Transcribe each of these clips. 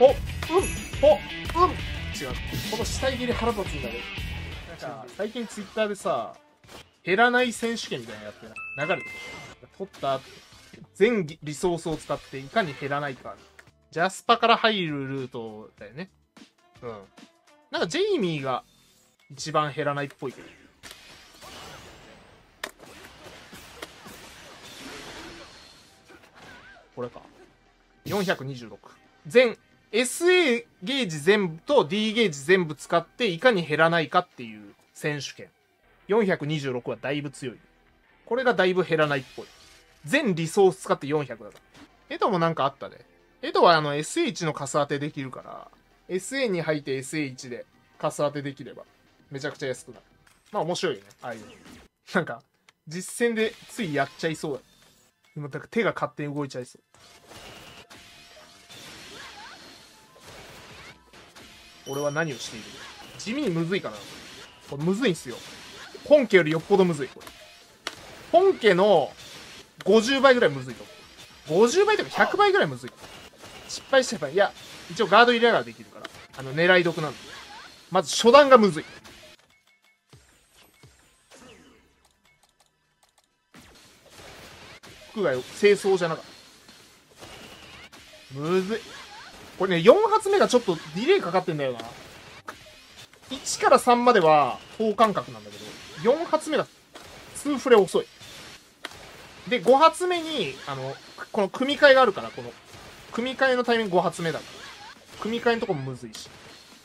違う。この死体切り腹立つんだけど。なんか、最近ツイッターでさ、減らない選手権みたいなのやって流れてる。取った全リソースを使っていかに減らないか。ジャスパから入るルートだよね。うん。なんかジェイミーが一番減らないっぽいけど。これか。426。全、SA ゲージ全部と D ゲージ全部使っていかに減らないかっていう選手権。426はだいぶ強い。これがだいぶ減らないっぽい。全リソース使って400だから。エドもなんかあったね。エドはSH のカス当てできるから、SA に入って SH でカス当てできれば、めちゃくちゃ安くなる。まあ面白いよね、ああいうの。なんか、実戦でついやっちゃいそうだ。今、だから手が勝手に動いちゃいそう。俺は何をしている？地味にむずいかな。これむずいんすよ。本家よりよっぽどむずい。これ本家の50倍ぐらいむずいと思う。50倍とか100倍ぐらいむずい。失敗してばいや、一応ガード入れながらできるから。狙い得なんだ。まず初段がむずい。服が清掃じゃなかった。むずい。これね、4発目がちょっとディレイかかってんだよな。1から3までは等間隔なんだけど、4発目が2フレ遅い。で、5発目に、この組み替えがあるから、この、組み替えのタイミング5発目だから。組み替えのとこもむずいし。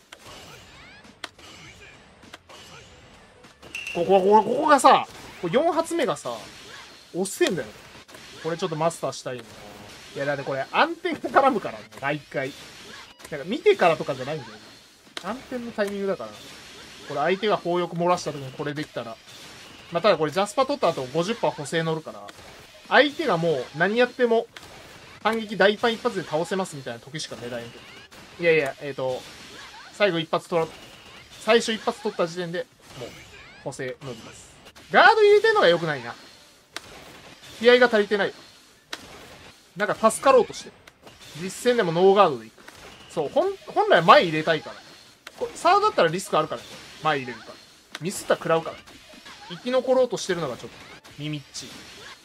ここがさ、4発目がさ、遅えんだよ。これちょっとマスターしたいな。いや、だってこれ、暗転が絡むからね、毎回。なんか見てからとかじゃないんだよね。暗転のタイミングだから。これ相手が砲翼漏らした時にこれできたら。まあ、ただこれジャスパ取った後 50% 補正乗るから、相手がもう何やっても反撃大パン一発で倒せますみたいな時しか狙えんけど。いやいや、最後一発取ら、最初一発取った時点でもう補正乗ります。ガード入れてんのが良くないな。気合が足りてない。なんか助かろうとしてる。実戦でもノーガードでいく。そう、本来は前入れたいから。サードだったらリスクあるからね。前入れるから。ミスったら食らうから。生き残ろうとしてるのがちょっと、耳っちい。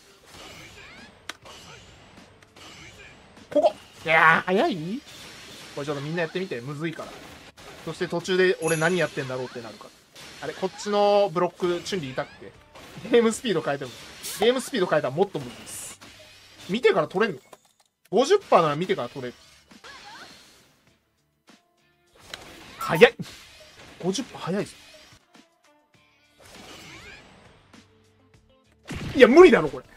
ここいやー、早いこれちょっとみんなやってみて。むずいから。そして途中で俺何やってんだろうってなるから。あれ、こっちのブロック、チュンリーいたっけ？ゲームスピード変えても。ゲームスピード変えたらもっとむずいです。見てから取れんのか？ 50% なら見てから取れる。早い !50% 早いぞ。いや、無理だろ、これ。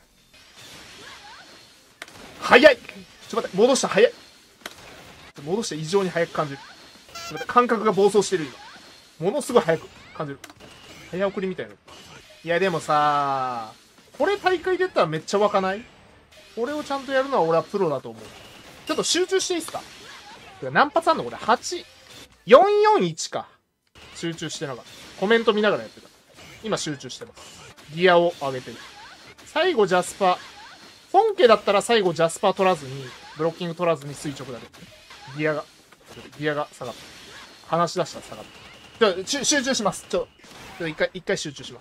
早い！ちょっと待って、戻した、早い。戻して異常に早く感じる。ちょっと待って、感覚が暴走してる、今。ものすごい早く感じる。早送りみたいな。いや、でもさこれ大会でやったらめっちゃ湧かない？これをちゃんとやるのは俺はプロだと思う。ちょっと集中していいっすか？何発あんのこれ ?8。441か。集中してなかった。コメント見ながらやってた。今集中してます。ギアを上げてる。最後ジャスパ。本家だったら最後ジャスパ取らずに、ブロッキング取らずに垂直だけ。ギアが下がった。話し出したら下がった。集中します。一回集中します。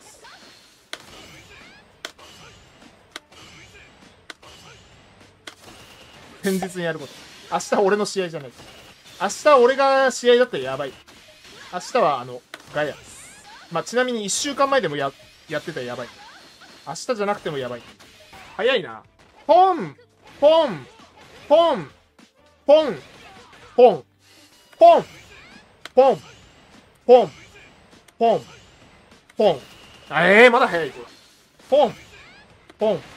前日にやること。明日俺の試合じゃない。明日俺が試合だったらやばい。明日はガヤです。まあ、ちなみに1週間前でもやってたらやばい。明日じゃなくてもやばい。早いな。ポンポンポンポンポンポンポンポンポンポン。まだ早いこれ。ポンポン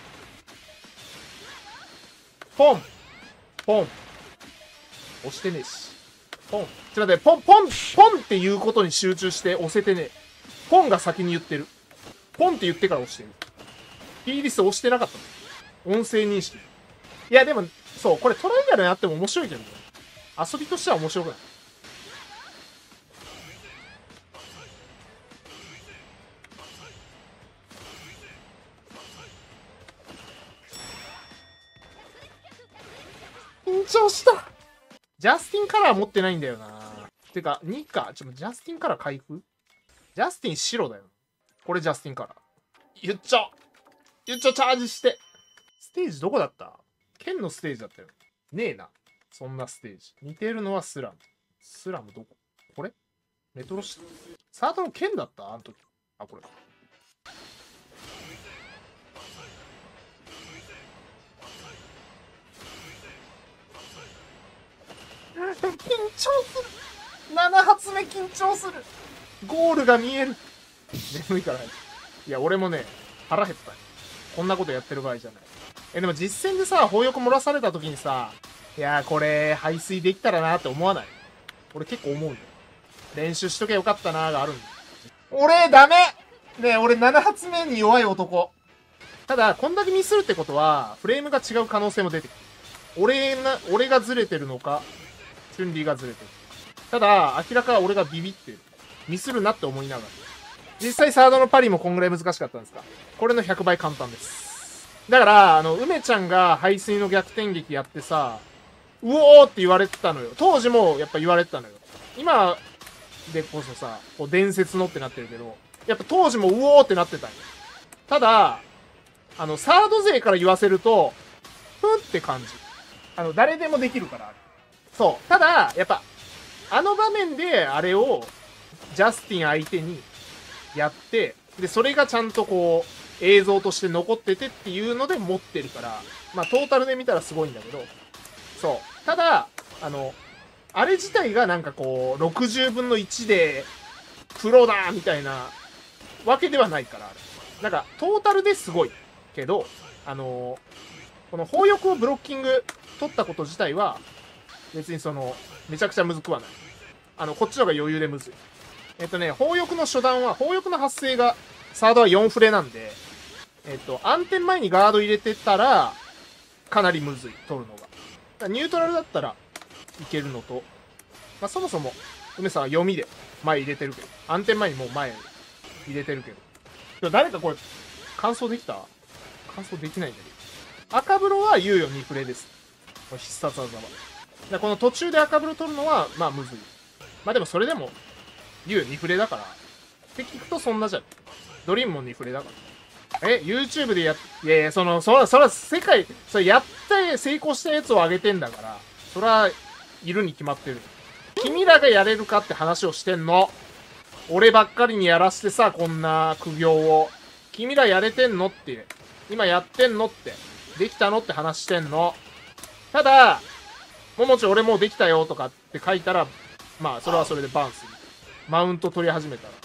ポンポン。押してねえし。ポン。ちょっと待って、ポンっていうことに集中して押せてねえ。ポンが先に言ってる。ポンって言ってから押してる。P リスト押してなかったの。音声認識。いや、でも、そう、これトライアルやっても面白いけどね。遊びとしては面白くない。緊張した。 ジャスティンカラー持ってないんだよな。てか、2か。ジャスティンカラー開封？ジャスティン白だよ。これジャスティンカラー。言っちゃチャージして。ステージどこだった？剣のステージだったよ。ねえな。そんなステージ。似てるのはスラム。スラムどこ？これ？メトロシティ。サートの剣だった？あの時。あ、これ。緊張する。7発目緊張する。ゴールが見える。眠いから。いや、俺もね、腹減った。こんなことやってる場合じゃない。でも実戦でさ、砲翼漏らされた時にさ、いやーこれ、排水できたらなって思わない？俺結構思うんだよ。練習しとけよかったなーがあるんだよ。俺、ダメ！ねえ、俺7発目に弱い男。ただ、こんだけミスるってことは、フレームが違う可能性も出てくる。俺がずれてるのか、チュンリーがずれてる。ただ、明らか俺がビビってる。ミスるなって思いながら。実際サードのパリもこんぐらい難しかったんですか？これの100倍簡単です。だから、梅ちゃんが排水の逆転劇やってさ、うおーって言われてたのよ。当時もやっぱ言われてたのよ。今でこそさ、こう伝説のってなってるけど、やっぱ当時もうおーってなってたんよ。ただ、サード勢から言わせると、ふんって感じ。誰でもできるから。そう。ただ、やっぱ、あの場面であれを、ジャスティン相手にやって、で、それがちゃんとこう、映像として残っててっていうので持ってるから、まあ、トータルで見たらすごいんだけど、そう。ただ、あれ自体がなんかこう、60分の1で、プロだみたいな、わけではないから、あれ。なんか、トータルですごいけど、この砲翼をブロッキング取ったこと自体は、別にめちゃくちゃむずくはない。こっちの方が余裕でむずい。砲翼の初段は、砲翼の発生が、サードは4フレなんで、暗転前にガード入れてたら、かなりむずい、取るのが。ニュートラルだったらいけるのと、まあ、そもそも、梅さんは読みで前入れてるけど、暗転前にもう前入れてるけど。誰かこれ、完走できた？完走できないんだけど。赤風呂は猶予2フレです。これ必殺技は。この途中で赤風呂取るのは、まあむずい。まあでもそれでも、猶予2フレだから、って聞くとそんなじゃん。ドリームも2フレだから。YouTube でいやいや、そら世界、それやって成功したやつを上げてんだから、そら、いるに決まってる。君らがやれるかって話をしてんの。俺ばっかりにやらしてさ、こんな苦行を。君らやれてんのって。今やってんのって。できたのって話してんの。ただ、ももち俺もうできたよとかって書いたら、まあ、それはそれでバンする。マウント取り始めたら。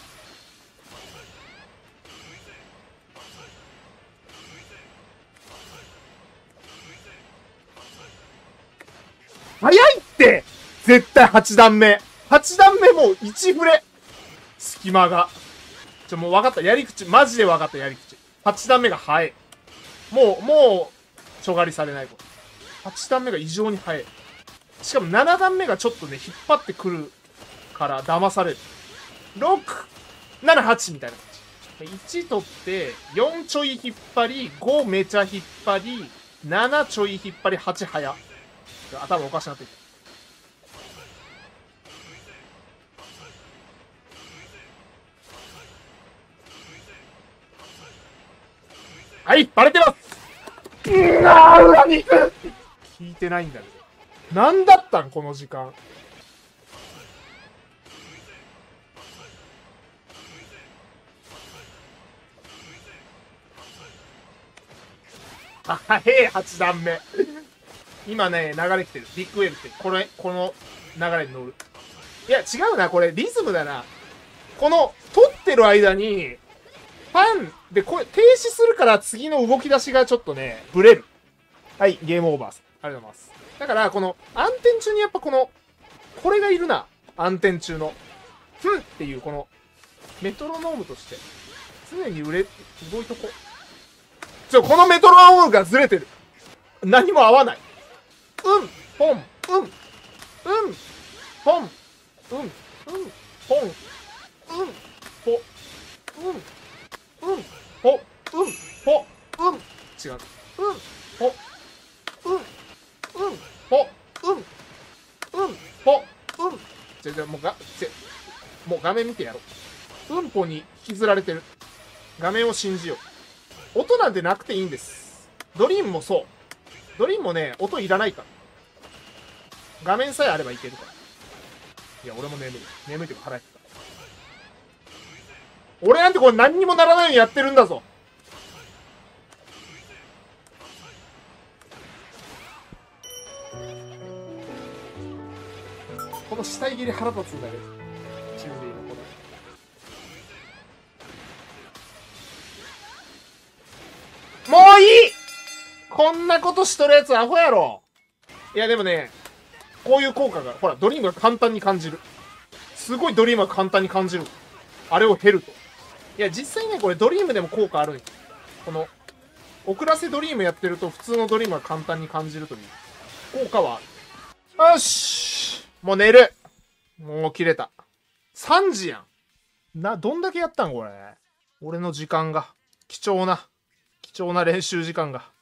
早いって絶対8段目。8段目もう1フレ。隙間が。もう分かった。やり口。マジで分かった。やり口。8段目が早い。もう、ちょがりされないこと。8段目が異常に早い。しかも7段目がちょっとね、引っ張ってくるから騙される。6、7、8みたいな感じ。1取って、4ちょい引っ張り、5めちゃ引っ張り、7ちょい引っ張り、8早。頭おかしなってきた。はい、バレてます。裏に行く。聞いてないんだけど。何だったんこの時間。あ、8段目。今ね、流れ来てる。ビッグウェーブって、この流れに乗る。いや、違うな、これ、リズムだな。この、撮ってる間に、パンで、これ、停止するから次の動き出しがちょっとね、ブレる。はい、ゲームオーバーです。ありがとうございます。だから、この、暗転中にやっぱこれがいるな。暗転中の。ふんっていう、この、メトロノームとして、常に動いとこ。このメトロノームがずれてる。何も合わない。ポン、ポン、ポ、ポ、違う。ポ、ポ、 ぽ、もう画面見てやろう。うんぽに引きずられてる。画面を信じよう。音なんてなくていいんです。ドリームもそう。ドリームもね、音いらないから。画面さえあればいけるから。いや、俺も眠い。眠いけど腹減った。俺なんてこれ何にもならないようにやってるんだぞ。この死体切り腹立つんだけど。チュンリーのこれ。もういいこんなことしとるやつアホやろ。いやでもね、こういう効果が、ほら、ドリームが簡単に感じる。すごいドリームが簡単に感じる。あれを減ると。いや、実際ね、これドリームでも効果あるんよ。この、遅らせドリームやってると普通のドリームが簡単に感じるという効果はある。よしもう寝る。もう切れた。3時やん。どんだけやったんこれ。俺の時間が。貴重な練習時間が。